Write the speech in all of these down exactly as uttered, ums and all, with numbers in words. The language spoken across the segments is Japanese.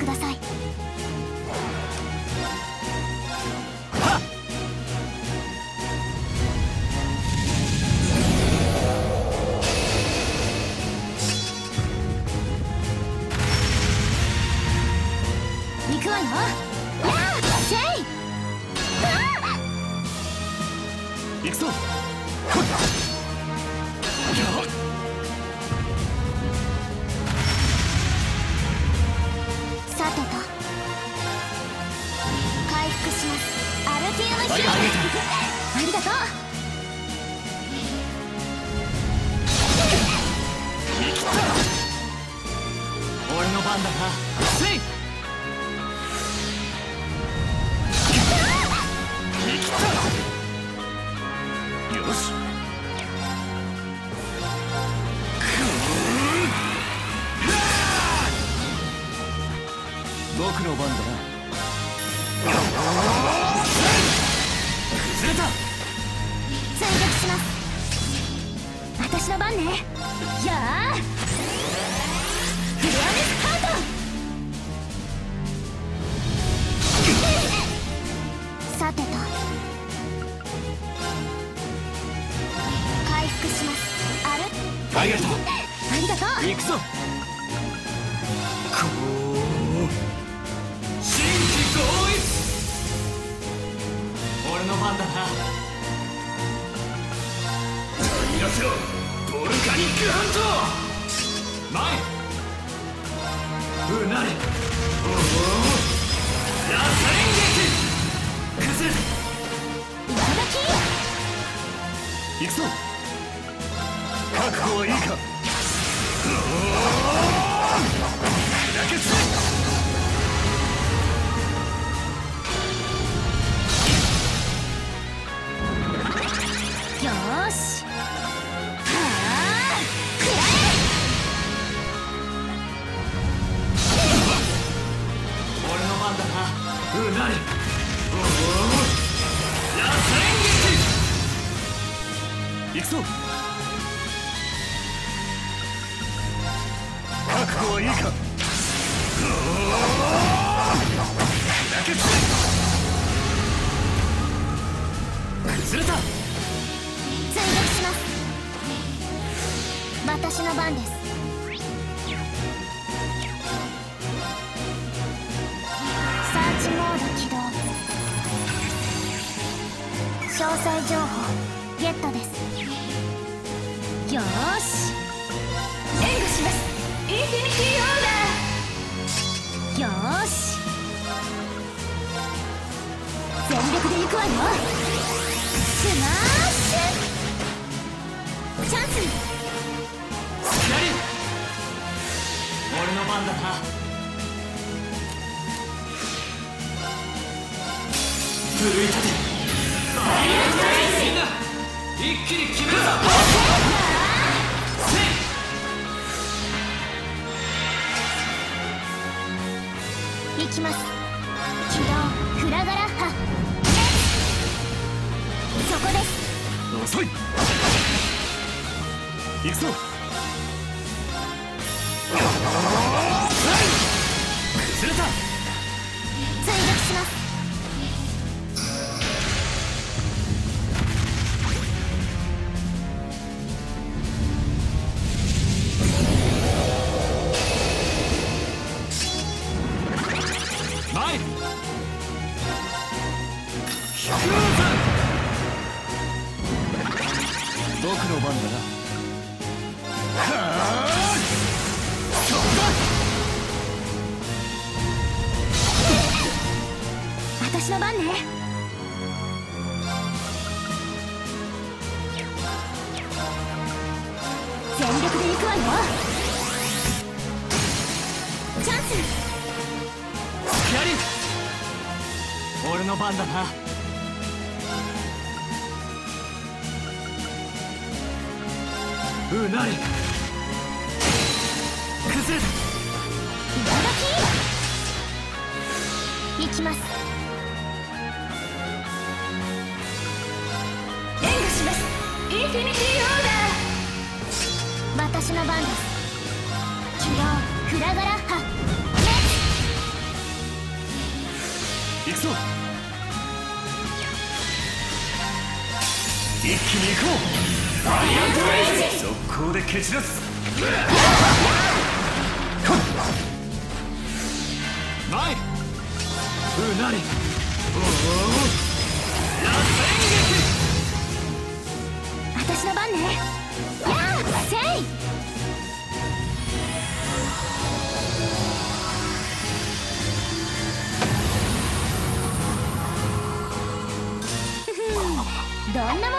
ください。 はっ。 行くわよ。やあせい。 行くぞ。 さてと回復します。アルティウムヒール。ありがとう。 俺の番だな。せい。よし。僕の番だな。崩れた。 追撃します。私の番ね。やあフレアネスハート。さてと回復します。あるありがとう。 ありがとう。 行くぞ。こう新規合一。俺の番だな。取り寄せろボルカニックハント。前うなれ。おおラサ連撃。崩れた。 いただき。 行くぞ。覚悟はいいか。砕けつけ。 よーし。はあくらえ。俺の番だな。うなれ。おおラサ連撃。行くぞ。覚悟はいいか。砕けつけ。崩れた。 追撃します。私の番です。サーチモード起動。詳細情報ゲットです。よーし援護します。インフィニティオーダー。よーし全力で行くわよ。スマッシュチャンス。 スキャリ俺の番だな。奮い立てみんな一気に決めるぞ。 行きます。起動フラガラッハ。そこです。 遅い。行くぞ。崩れた。 追撃します。 前僕の番だな。はあそこだ。私の番ね。全力で行くわよ。チャンス。 スキャリ俺の番だな。うなれ。崩れた。 いただき。行きます。援護します。インフィニティオーダー。私の番です。起動フラガラッハ。 行くぞ。一気に行こう。バリアントレイジ、速攻で蹴散らす。前うなり、おお螺旋撃。 私の番ね。やあせい。どんなもんよ。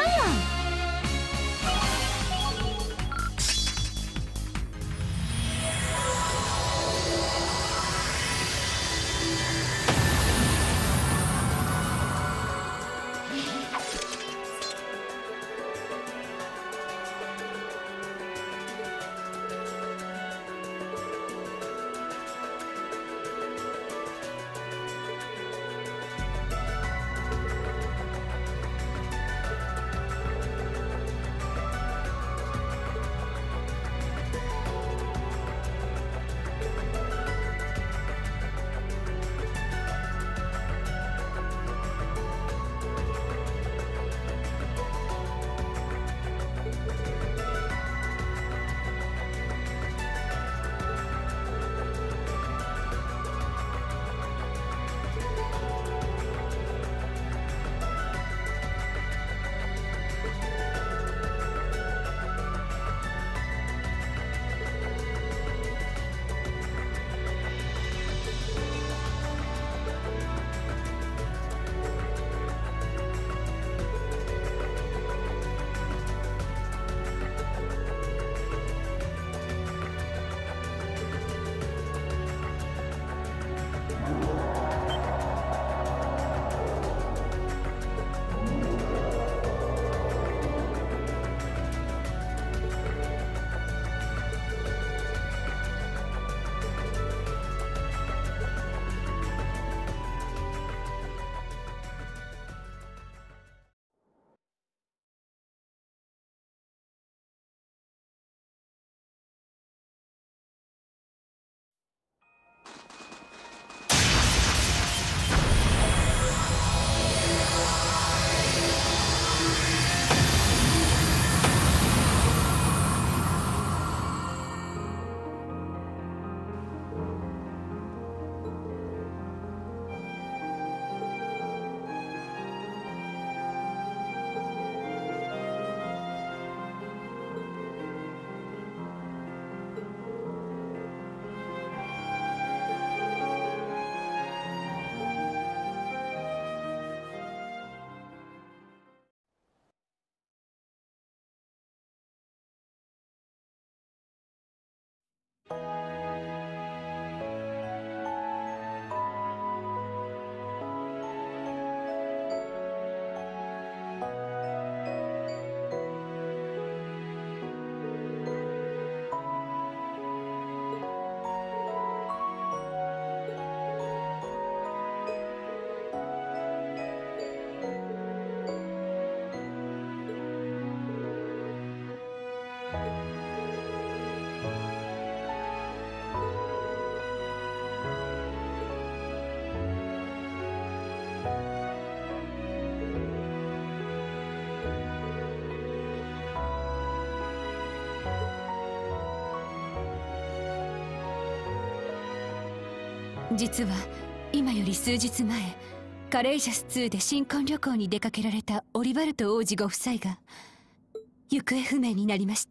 実は今より数日前、カレイジャスツーで新婚旅行に出かけられたオリバルト王子ご夫妻が行方不明になりました。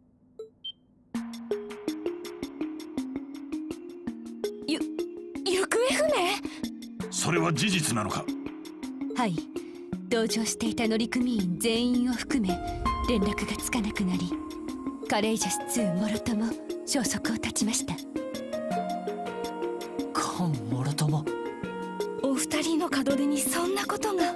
ゆ行方不明？ それは事実なのか？ はい、同乗していた乗組員全員を含め連絡がつかなくなり、カレイジャスツーもろとも消息を絶ちました。 コンもろとも。 お二人の門出にそんなことが。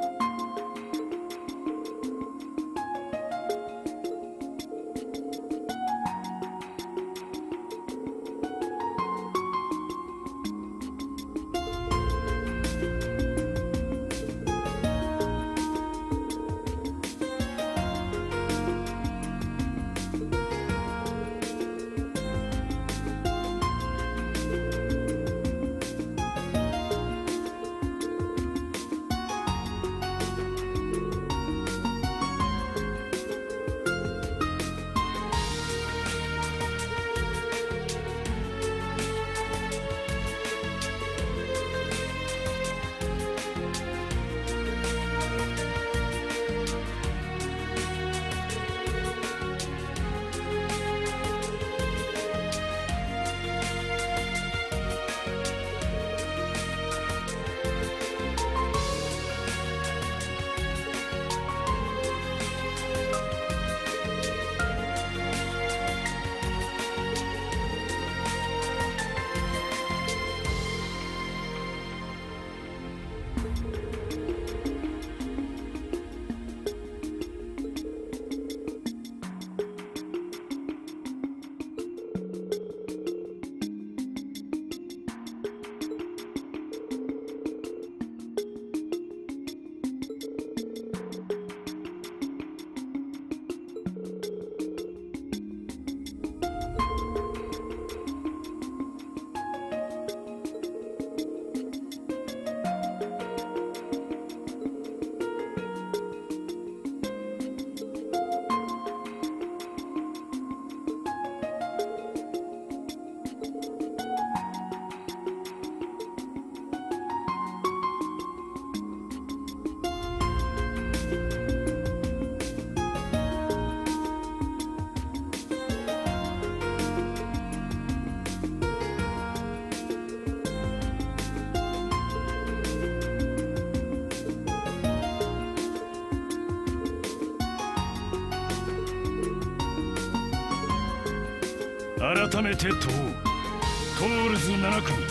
改めて問おう。トールズなな組、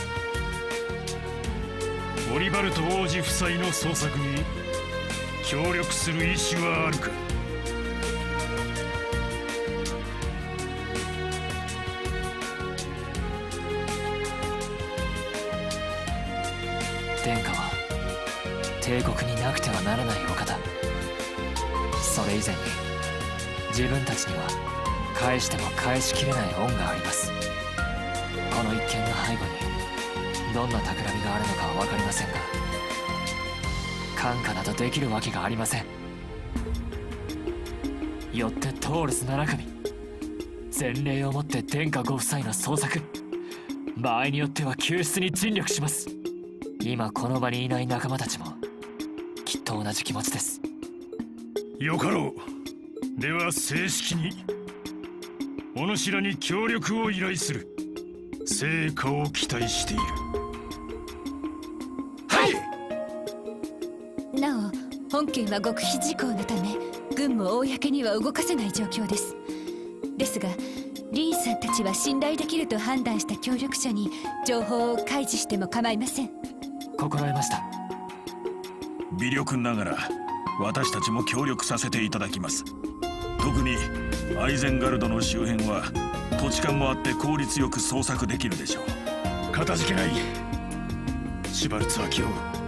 オリバルト王子夫妻の捜索に協力する意思はあるか？ 殿下は帝国になくてはならないお方。それ以前に自分たちには返しても返しきれない恩があります。この一件の背後にどんな企みがあるのかは分かりませんが、看過などできるわけがありません。よってトールスなな組、前例をもって殿下ご夫妻の捜索、場合によっては救出に尽力します。今この場にいない仲間たちもきっと同じ気持ちです。 よかろう。では正式にお主らに協力を依頼する。成果を期待している。 はい。なお本件は極秘事項のため軍も公には動かせない状況です。ですがリーンさんたちは信頼できると判断した協力者に情報を開示しても構いません。 心得ました。 微力ながら私たちも協力させていただきます。特にアイゼンガルドの周辺は土地勘もあって効率よく捜索できるでしょう。 かたじけない。シュバルツ秋夫、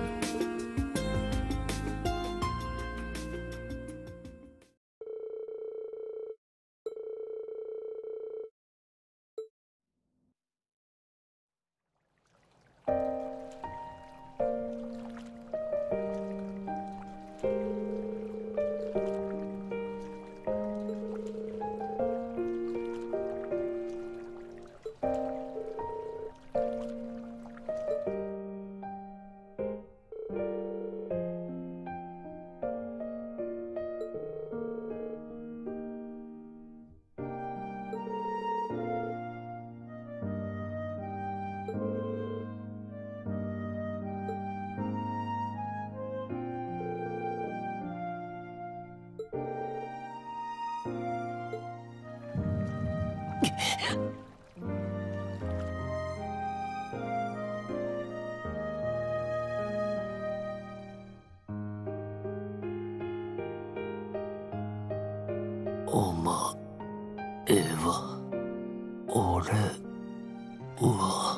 お前は俺は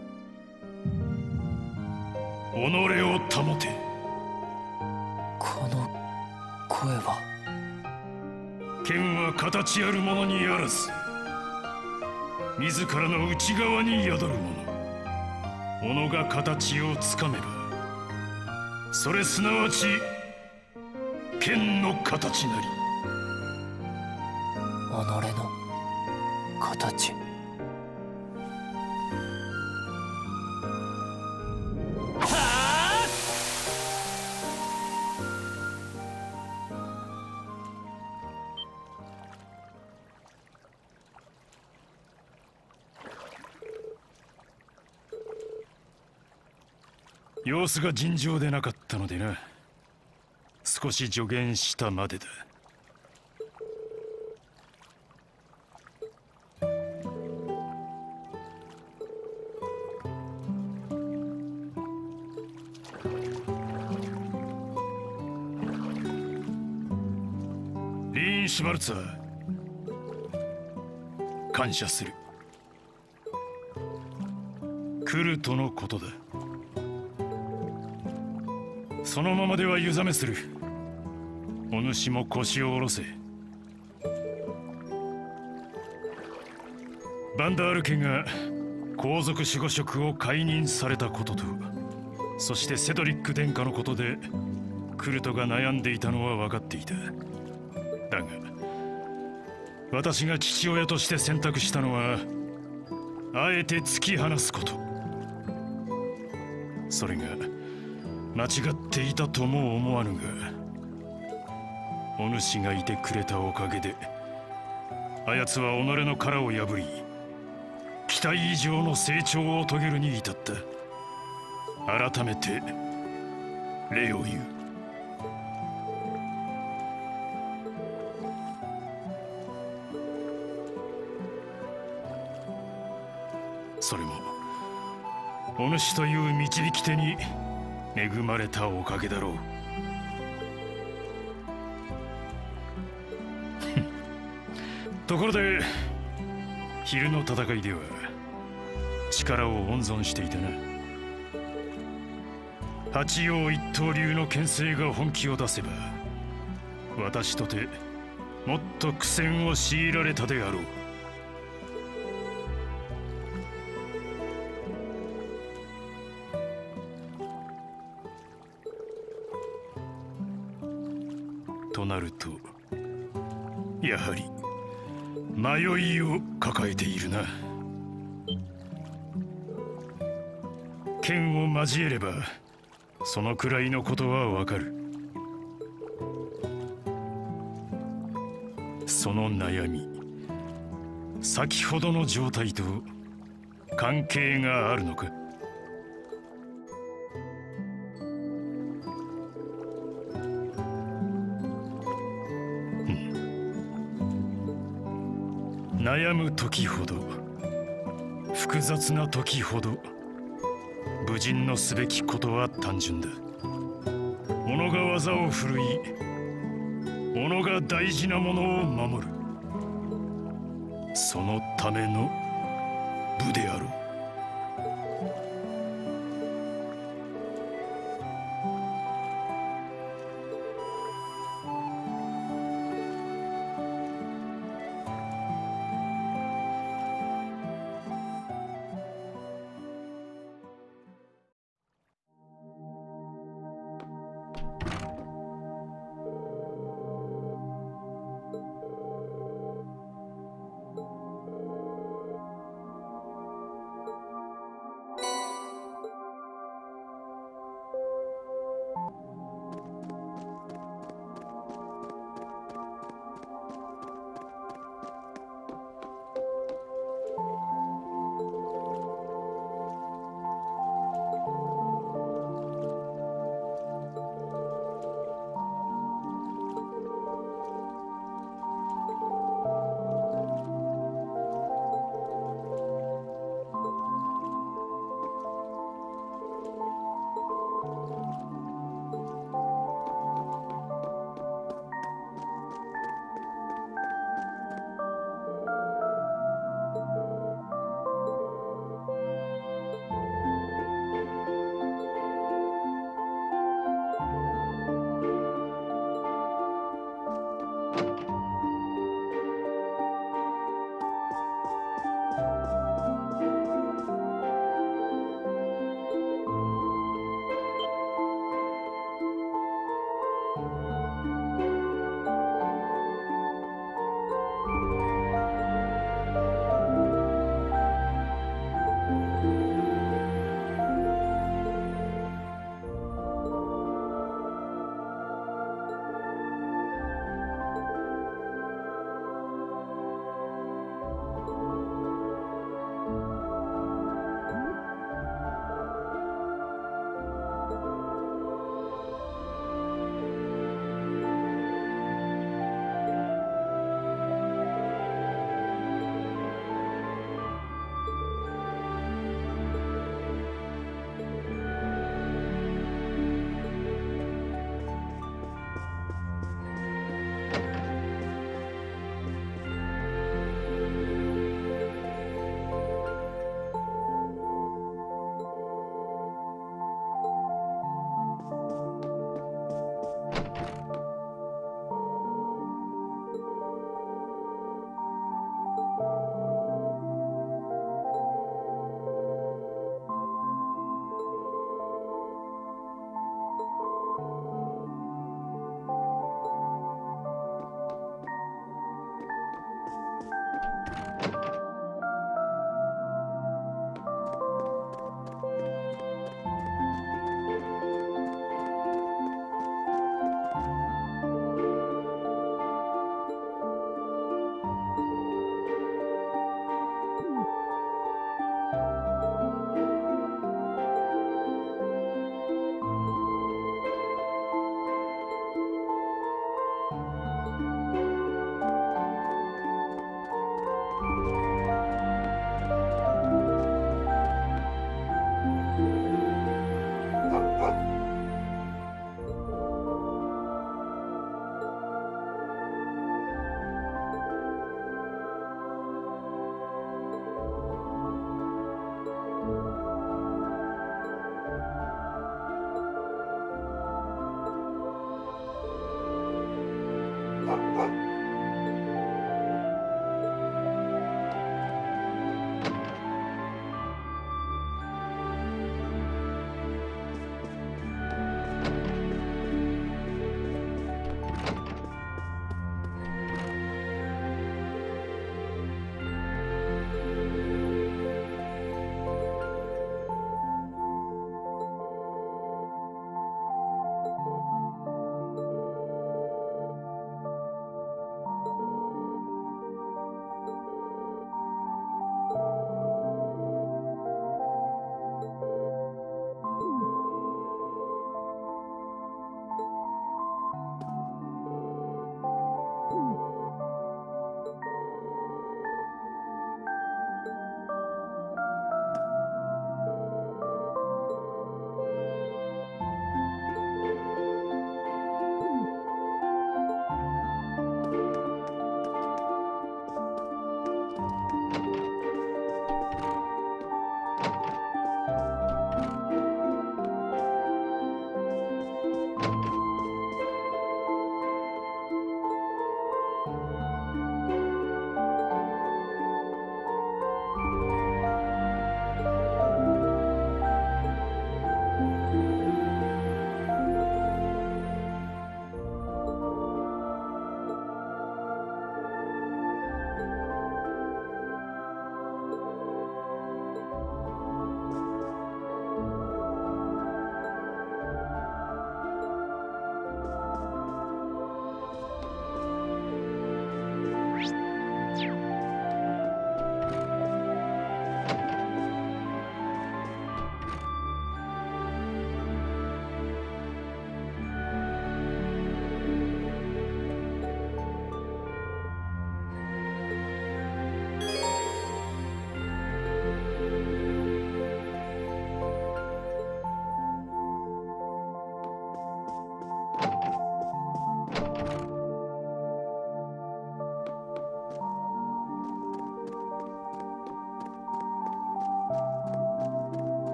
己を保て。 この声は。 剣は形あるものにあらず、自らの内側に宿るもの。己が形をつかめば、それすなわち剣の形なり。 己の形。 様子が尋常でなかったのでな。少し助言したまでだ。リーン・シュバルツァー、感謝する。クルトのことだ。そのままでは湯冷めする。お主も腰を下ろせ。バンダール家が皇族守護職を解任されたことと、そしてセドリック殿下のことでクルトが悩んでいたのは分かっていた。だが私が父親として選択したのは、あえて突き放すこと。それが間違っていたとも思わぬが、お主がいてくれたおかげであやつは己の殻を破り、期待以上の成長を遂げるに至った。改めて礼を言う。 主という導き手に恵まれたおかげだろう。ところで昼の戦いでは力を温存していたな。八王一刀流の剣聖が本気を出せば私とてもっと苦戦を強いられたであろう。となるとやはり迷いを抱えているな。剣を交えればそのくらいのことはわかる。その悩み、先ほどの状態と関係があるのか？悩む時ほど複雑な時ほど武人のすべきことは単純だ。己が技を振るい己が大事なものを守る、そのための武であろう。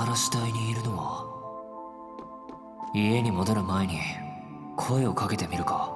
話し台にいるのは。家に戻る前に声をかけてみるか。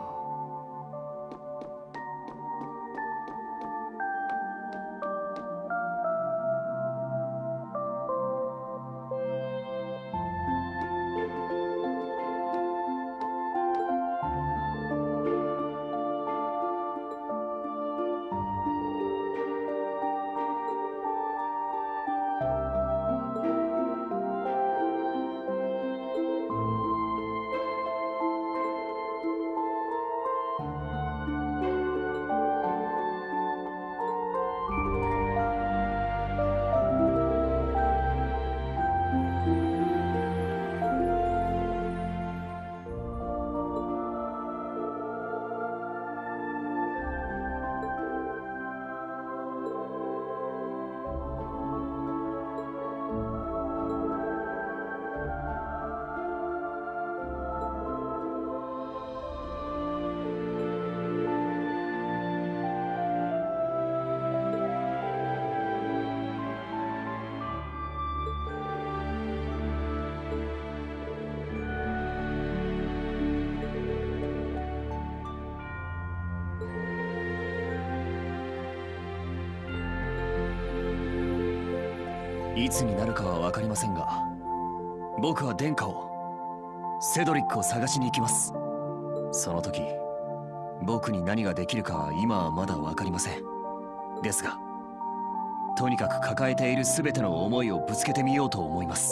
いつになるかは分かりませんが、僕は殿下を、セドリックを探しに行きます。その時僕に何ができるかは今はまだ分かりません。ですがとにかく抱えている全ての思いをぶつけてみようと思います。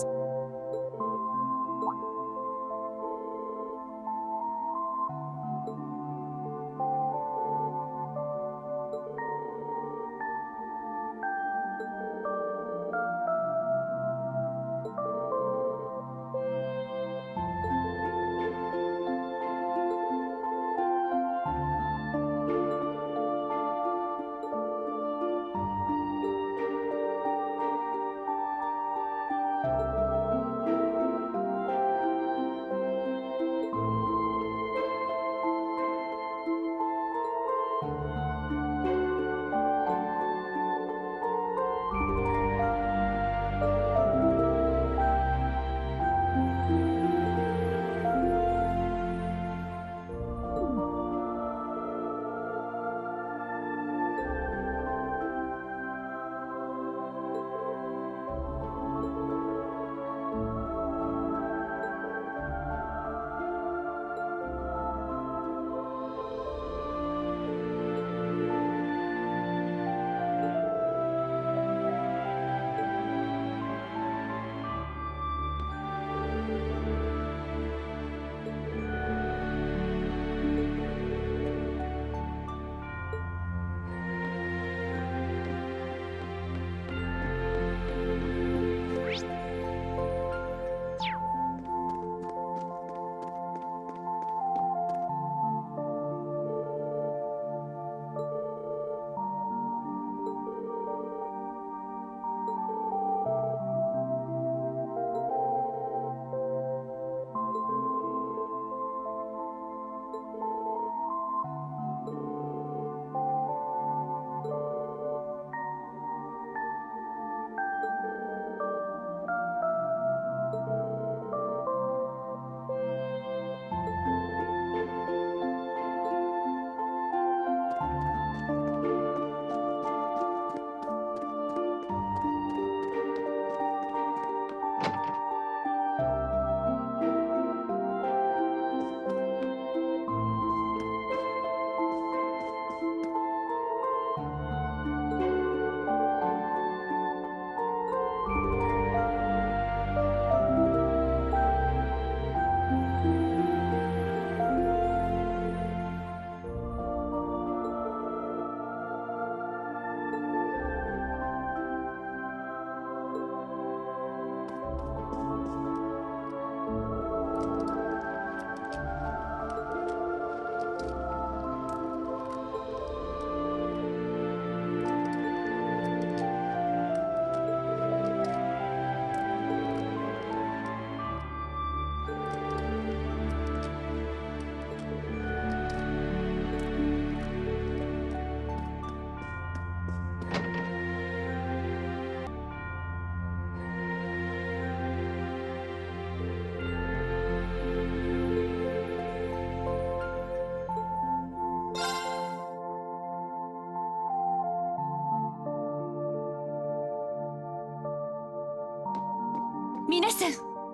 皆さん、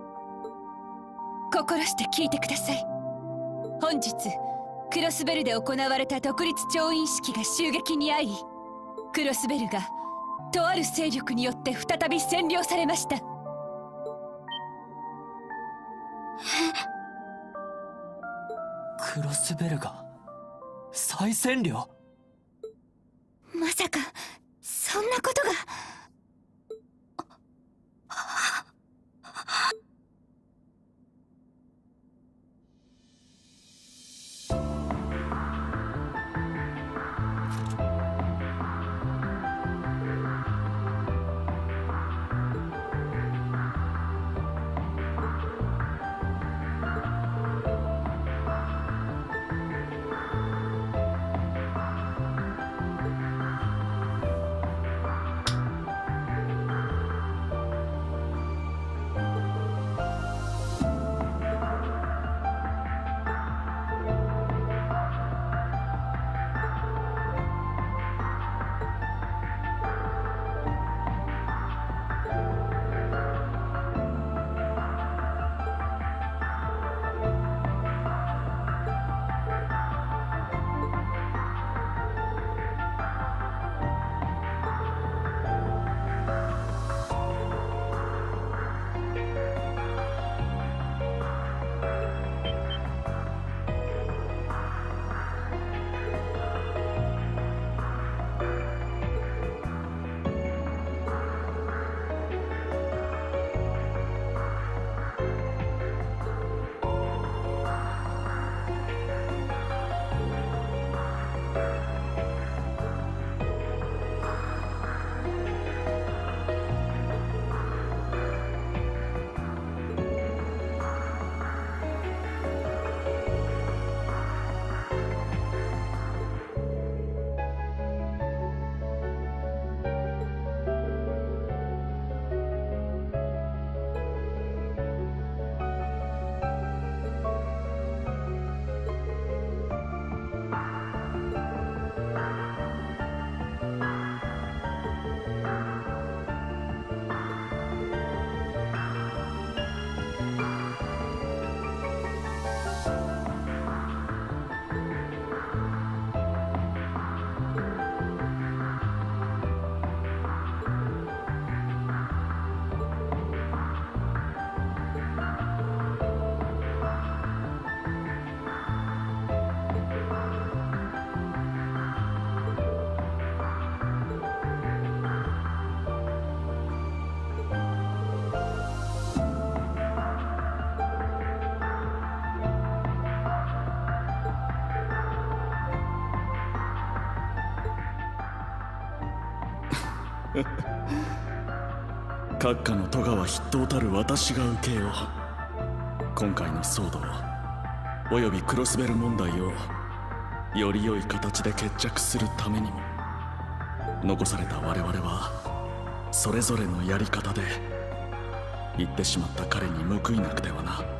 心して聞いてください。本日クロスベルで行われた独立調印式が襲撃に遭い、クロスベルがとある勢力によって再び占領されました。 クロスベルが再占領？ まさかそんなことが。 閣下の咎は筆頭たる私が受けよう。今回の騒動およびクロスベル問題をより良い形で決着するためにも、残された我々はそれぞれのやり方で言ってしまった彼に報いなくてはな。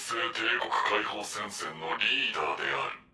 生帝国解放戦線のリーダーである。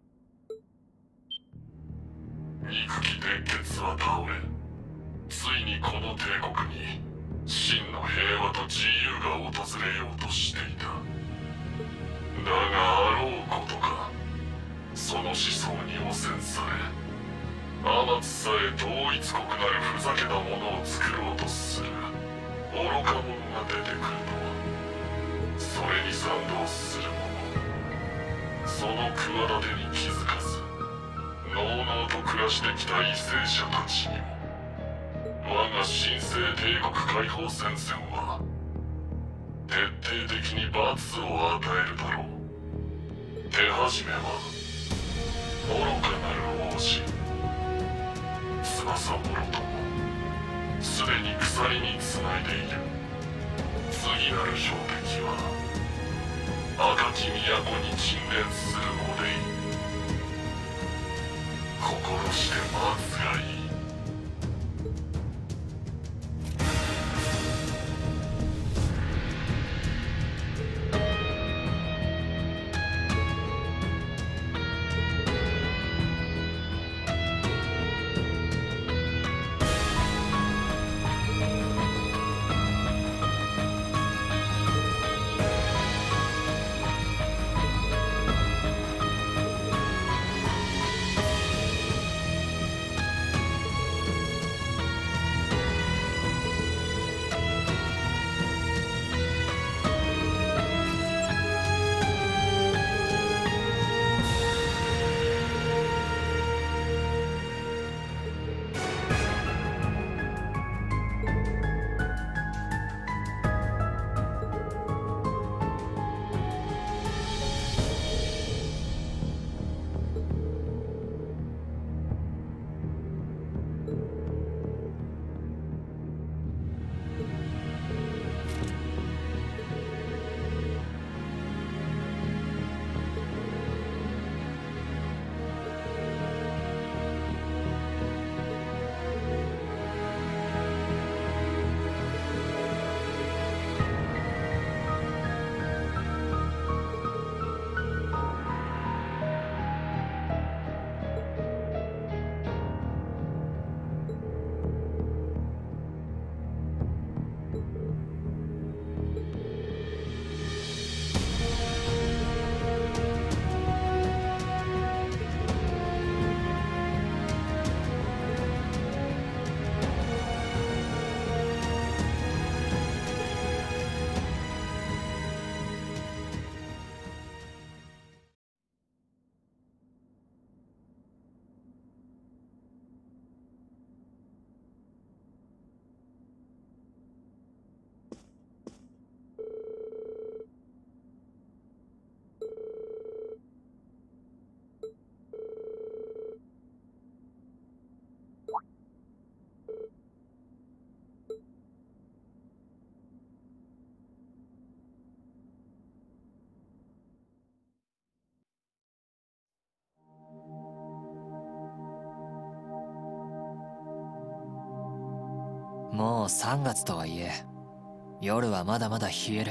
憎き鉄血は倒れ、ついにこの帝国に真の平和と自由が訪れようとしていた。だがあろうことか、その思想に汚染され、天津さえ統一国なるふざけたものを作ろうとする愚か者が出てくると、それに賛同する者、その企てに気づかずのうのうと暮らしてきた為政者たちにも、我が新生帝国解放戦線は徹底的に罰を与えるだろう。手始めは愚かなる王子翼もろともすでに鎖につないでいる。次なる標的は赤き都に沈殿するのでいい。心して待つがいい。 もうさんがつとはいえ、夜はまだまだ冷える。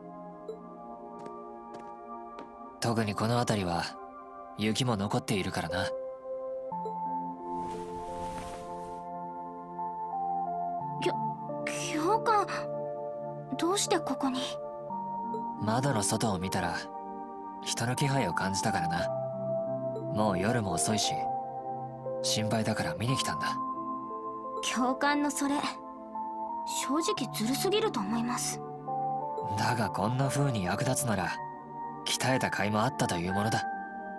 特にこの辺りは雪も残っているからな。 きょ教官、どうしてここに？ 窓の外を見たら人の気配を感じたからな。もう夜も遅いし、心配だから見に来たんだ。 教官のそれ正直ずるすぎると思います。 だがこんな風に役立つなら鍛えた甲斐もあったというものだ。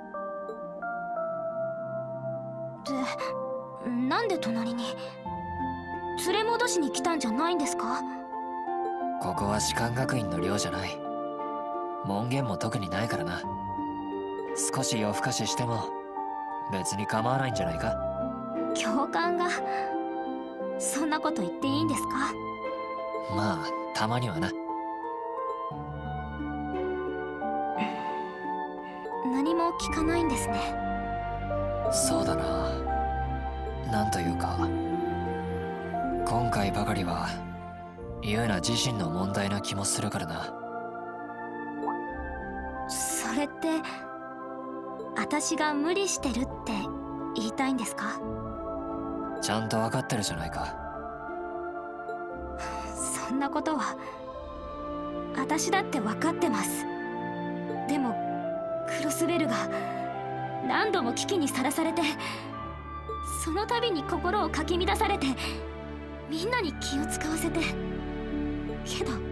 で、なんで隣に？連れ戻しに来たんじゃないんですか？ ここは士官学院の寮じゃない。門限も特にないからな。少し夜更かししても別に構わないんじゃないか。 教官がそんなこと言っていいんですか？ まあたまにはな。 何も聞かないんですね。 そうだな。なんというか、今回ばかりはユーナ自身の問題な気もするからな。 それって私が無理してるって言いたいんですか？ ちゃんと分かってるじゃないか。 そんなことは私だって分かってます。でもクロスベルが何度も危機にさらされて、その度に心をかき乱されて、みんなに気を使わせて、けど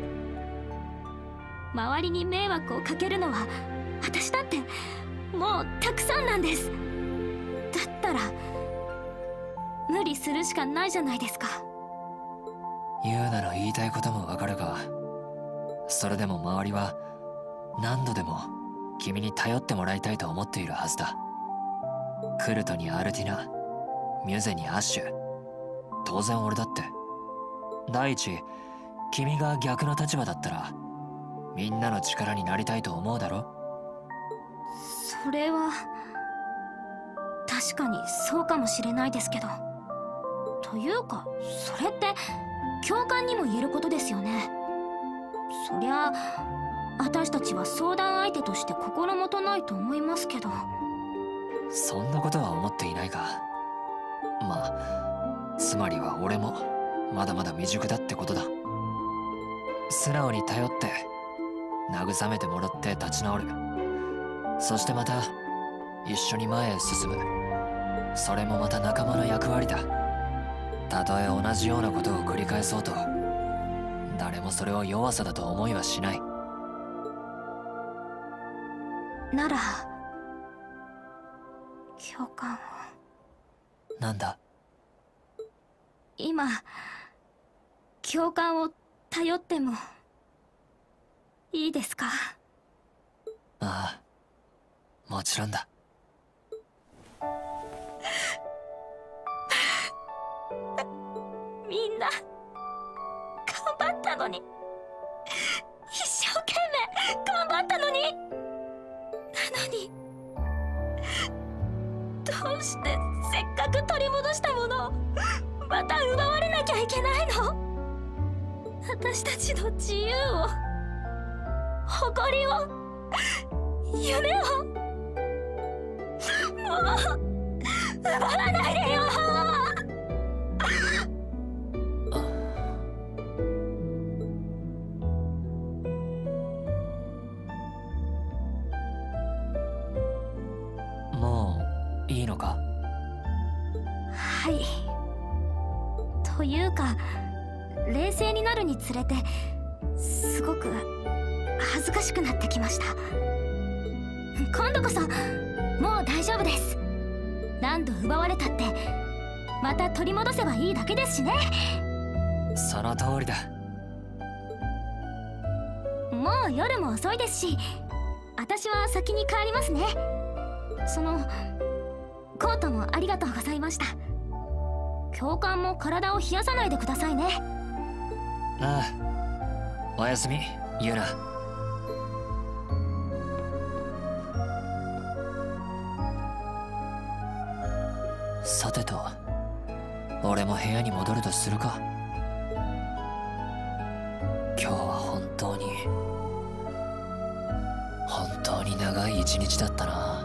周りに迷惑をかけるのは私だってもうたくさんなんです。だったら無理するしかないじゃないですか。 言うなら言いたいこともわかるが、それでも周りは何度でも君に頼ってもらいたいと思っているはずだ。クルトにアルティナ、ミュゼにアッシュ、当然俺だって。第一、君が逆の立場だったらみんなの力になりたいと思うだろ？ それは確かにそうかもしれないですけど、というかそれって共感にも言えることですよね。そりゃ私たちは相談相手として心もとないと思いますけど。 そんなことは思っていないが、まあつまりは俺もまだまだ未熟だってことだ。素直に頼って慰めてもらって立ち直る、そしてまた一緒に前へ進む。それもまた仲間の役割だ。たとえ同じようなことを繰り返そうと、誰もそれを弱さだと思いはしない。 なら共感を。 なんだ？ 今共感を頼ってもいいですか？ ああ、もちろんだ。 みんな頑張ったのに、一生懸命頑張ったのに、なのにどうしてせっかく取り戻したものをまた奪われなきゃいけないの？私たちの自由を、誇りを、夢を、もう奪わないでよ。 もういいのか？ はい。というか冷静になるにつれてすごく恥ずかしくなってきました。今度こそもう大丈夫です。何度奪われたってまた取り戻せばいいだけですしね。 その通りだ。 もう夜も遅いですし、私は先に帰りますね。そのコートもありがとうございました。教官も体を冷やさないでくださいね。 ああ、おやすみユナ。さてと、俺も部屋に戻るとするか。今日は本当に本当に長い一日だったな。